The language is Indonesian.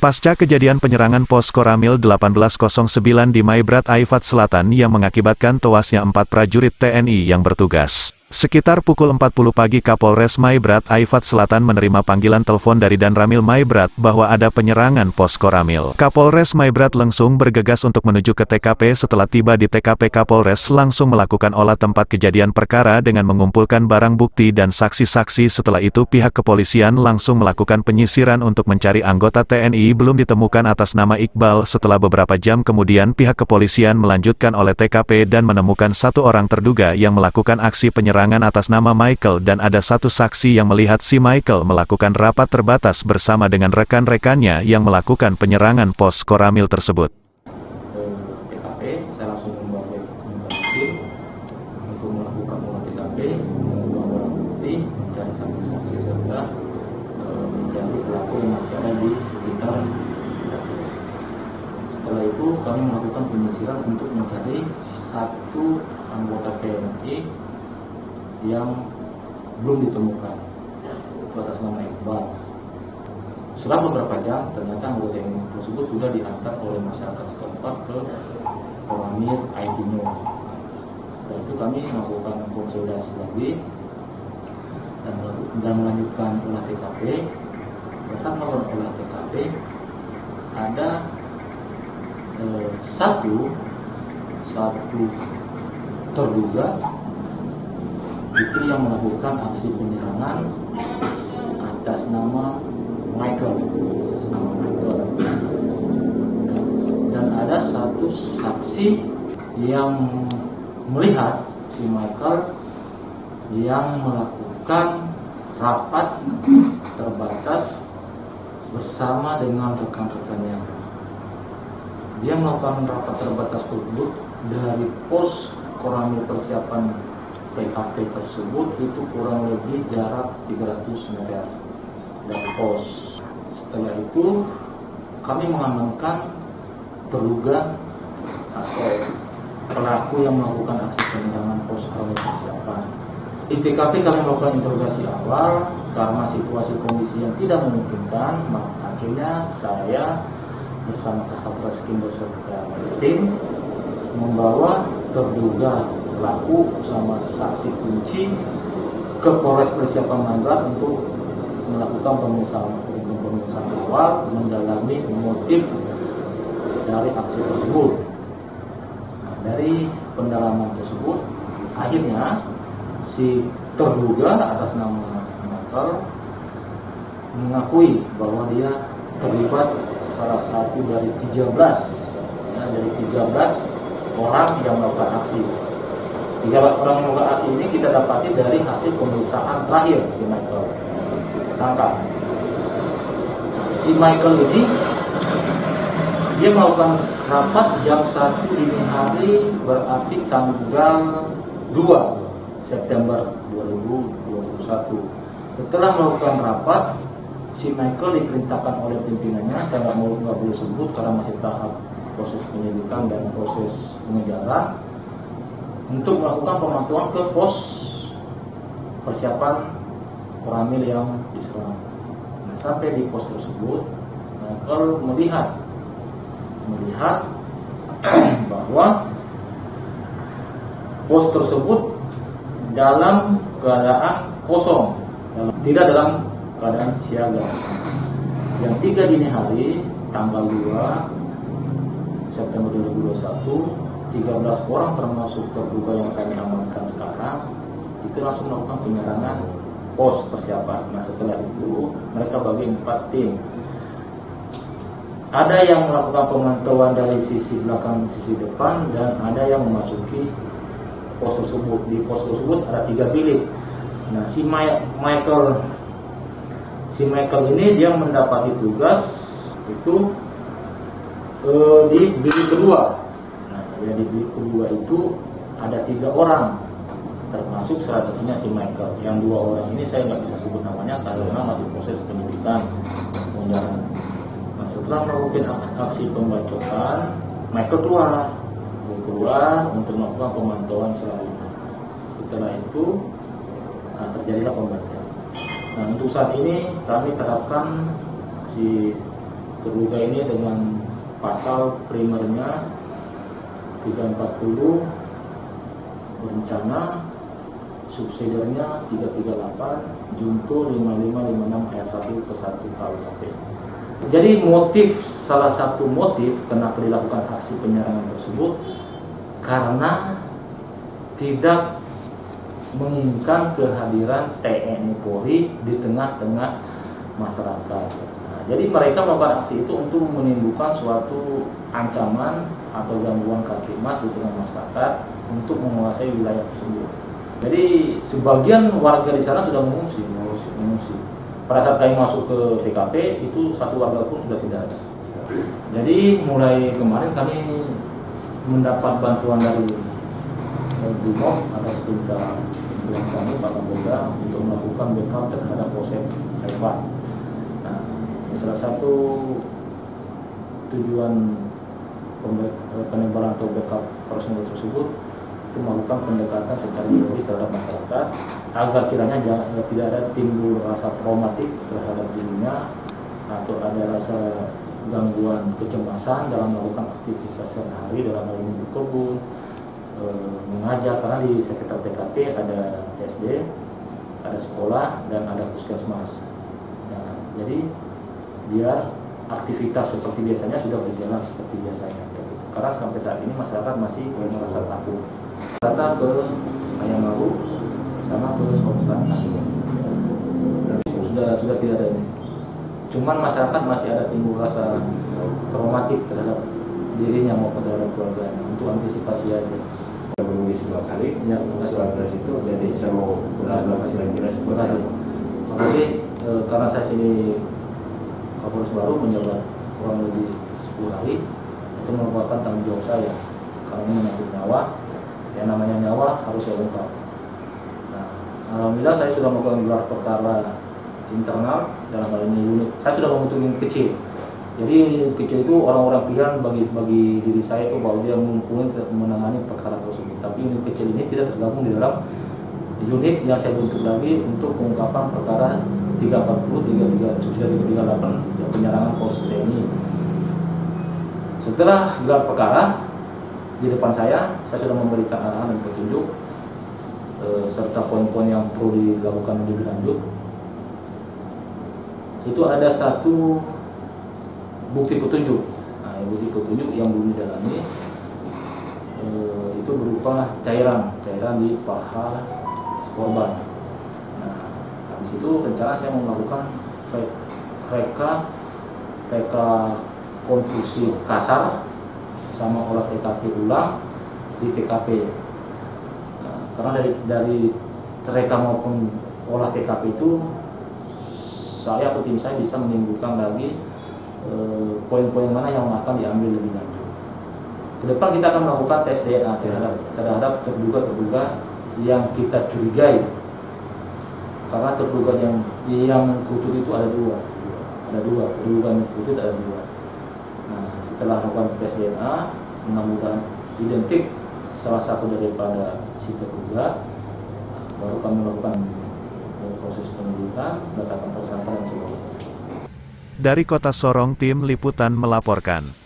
Pasca kejadian penyerangan pos Koramil 1809 di Maibrat Aifat Selatan yang mengakibatkan tewasnya 4 prajurit TNI yang bertugas. Sekitar pukul 40 pagi Kapolres Maibrat Aifat Selatan menerima panggilan telepon dari Danramil Maibrat bahwa ada penyerangan pos Koramil. Kapolres Maibrat langsung bergegas untuk menuju ke TKP. Setelah tiba di TKP, Kapolres langsung melakukan olah tempat kejadian perkara dengan mengumpulkan barang bukti dan saksi-saksi. Setelah itu pihak kepolisian langsung melakukan penyisiran untuk mencari anggota TNI belum ditemukan atas nama Iqbal. Setelah beberapa jam kemudian pihak kepolisian melanjutkan olah TKP dan menemukan 1 orang terduga yang melakukan aksi penyerangan atas nama Michael, dan ada 1 saksi yang melihat si Michael melakukan rapat terbatas bersama dengan rekan-rekannya yang melakukan penyerangan pos Koramil tersebut. TKP, saya langsung membawa tim untuk melakukan olah TKP, membawa barang bukti, mencari saksi-saksi serta mencari pelaku yang masih ada di sekitar. Setelah itu kami melakukan penyisiran untuk mencari 1 anggota TNI yang belum ditemukan, itu atas nama Iqbal. Setelah beberapa jam, ternyata anggota TNI tersebut sudah diangkat oleh masyarakat setempat ke Koramil Aidino. Setelah itu kami melakukan konsolidasi lagi dan melanjutkan olah TKP. Saat melakukan olah TKP, ada satu terduga itu yang melakukan aksi penyerangan atas nama Michael, dan ada 1 saksi yang melihat si Michael yang melakukan rapat terbatas bersama dengan rekan-rekannya. Dia melakukan rapat terbatas tersebut dari pos Koramil persiapan TKP tersebut, itu kurang lebih jarak 300 meter dari pos. Setelah itu kami mengamankan terduga atau pelaku yang melakukan aksi penyerangan pos Koramil persiapan. Di TKP kami melakukan interogasi awal. Karena situasi kondisi yang tidak memungkinkan, maka akhirnya saya bersama Kasat Reskrim beserta tim membawa terduga pelaku bersama saksi kunci ke Polres Persiapan Maibrat untuk melakukan pemeriksaan awal, mendalami motif dari aksi tersebut. Nah, dari pendalaman tersebut, akhirnya si terduga atas nama Michael mengakui bahwa dia terlibat salah satu dari 13 orang yang melakukan aksi. 13 orang yang melakukan aksi ini kita dapati dari hasil pemeriksaan terakhir si Michael, si tersangka. Si Michael ini dia melakukan rapat jam 1 dini hari, berarti tanggal 2 September 2021. Setelah melakukan rapat, si Michael diperintahkan oleh pimpinannya, saya nggak boleh sebut karena masih tahap proses penyelidikan dan proses pengejaran, untuk melakukan pemantauan ke pos persiapan Koramil yang diserang. Nah, sampai di pos tersebut, Michael melihat bahwa pos tersebut dalam keadaan kosong, tidak dalam keadaan siaga. Yang 3 dini hari, tanggal 2 September 2021, 13 orang termasuk terduga yang kami amankan sekarang itu langsung melakukan penyerangan pos persiapan. Nah, setelah itu mereka bagi 4 tim. Ada yang melakukan pemantauan dari sisi belakang, sisi depan, dan ada yang memasuki pos tersebut. Di pos tersebut ada 3 bilik. Nah, si Michael ini dia mendapati tugas itu di bilik kedua. Nah, ya di bilik kedua itu ada 3 orang, termasuk salah satunya si Michael. Yang 2 orang ini saya nggak bisa sebut namanya karena masih proses penyidikan. Nah, setelah melakukan aksi pembacokan, Michael keluar untuk melakukan pemantauan selanjutnya. Setelah itu terjadilah pembantaian. Nah, untuk saat ini kami terapkan si Terduga ini dengan pasal primernya 340, berencana, subsidiarnya 338, junto 5556 ayat 1 ke 1 KUHP. Jadi salah satu motif kenapa dilakukan aksi penyerangan tersebut karena tidak menginginkan kehadiran TNI Polri di tengah-tengah masyarakat. Nah, jadi mereka melakukan aksi itu untuk menimbulkan suatu ancaman atau gangguan Kamtibmas di tengah masyarakat untuk menguasai wilayah tersebut. Jadi sebagian warga di sana sudah mengungsi. Pada saat kami masuk ke TKP itu satu warga pun sudah tidak ada. Jadi mulai kemarin kami mendapat bantuan dari Brimob atas perintah kami Pak Kapolda untuk melakukan backup terhadap Polsek Haifat. Nah, salah satu tujuan penebalan atau backup personel tersebut itu melakukan pendekatan secara logis terhadap masyarakat agar kiranya tidak ada timbul rasa traumatik terhadap dirinya atau ada rasa gangguan kecemasan dalam melakukan aktivitas sehari-hari, dalam hal ini berkebun, mengajar, karena di sekitar TKP ada SD, ada sekolah, dan ada puskesmas. Nah, jadi biar aktivitas seperti biasanya sudah berjalan seperti biasanya. Karena sampai saat ini masyarakat masih merasa takut. Data ke Ayamaru sama ke Sulawesi Selatan sudah tidak ada ini. Cuman masyarakat masih ada timbul rasa traumatik terhadap dirinya maupun terhadap keluarganya, untuk antisipasi aja. Menulis 2 kali, Ya, surat beras itu, jadi saya mau ulang kira-kira Terima kasih. Terima kasih karena saya sini Kapolres baru menjabat kurang lebih 10 hari, itu merupakan tanggung jawab saya karena ini menyangkut nyawa. Yang namanya nyawa harus saya ungkap. Nah, alhamdulillah saya sudah melakukan gelar perkara internal dalam hal ini unit. Saya sudah membentuk unit kecil. Jadi unit kecil itu orang-orang pilihan bagi diri saya itu bahwa dia mumpuni menangani perkara tersebut. Tapi unit kecil ini tidak tergabung di dalam unit yang saya bentuk lagi untuk pengungkapan perkara 340, 338 penyerangan pos TNI. Setelah gelar perkara di depan saya sudah memberikan arahan dan petunjuk serta poin-poin yang perlu dilakukan lebih lanjut. Itu ada satu bukti petunjuk. Nah, bukti petunjuk yang belum didalami itu berupa cairan di paha korban. Nah, habis itu rencana saya melakukan reka konstruksi kasar sama olah TKP ulang di TKP. Nah, karena dari reka maupun olah TKP itu saya atau tim saya bisa menimbulkan lagi poin-poin mana yang akan diambil lebih lanjut. Ke depan kita akan melakukan tes DNA terhadap terduga yang kita curigai, karena terduga yang kerucut itu ada dua, terduga yang kerucut ada dua. Nah, setelah melakukan tes DNA, mudah-mudahan identik salah satu daripada si terduga, baru kami melakukan proses penyidikan, menetapkan tersangka dan sebagainya. Dari Kota Sorong, tim liputan melaporkan.